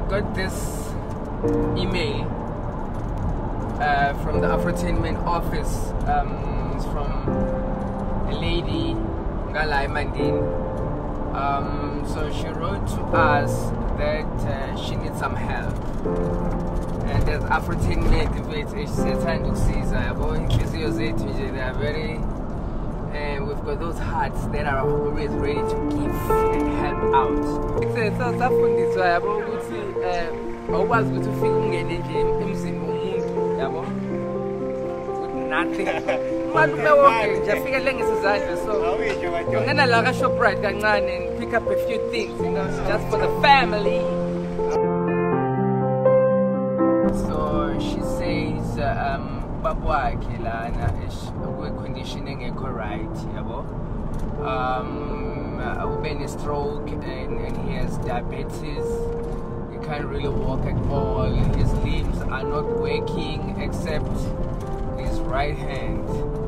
got this email from the Afrotainment office. It's from a lady, Ngalai Mandini. So she wrote to us that she needs some help. And there's Afrotainment, they are very, we've got those hearts that are always ready to give and help out. It's South African, so I always go to feel nothing. So I'm gonna log a shop right and pick up a few things, you know, just for the family. So she says, Babwa Kilana is conditioning a right, been a stroke and he has diabetes. He can't really walk at all. His limbs are not working except his right hand.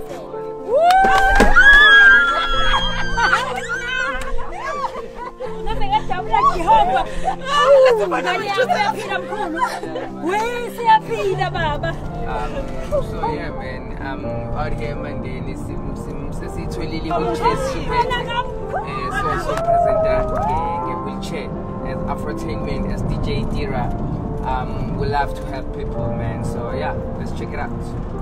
So yeah, man, out here Mandini sesitholile wheelchair so presenter wheelchair as Afrotainment as DJ Dira. We love to help people, man. So yeah, let's check it out.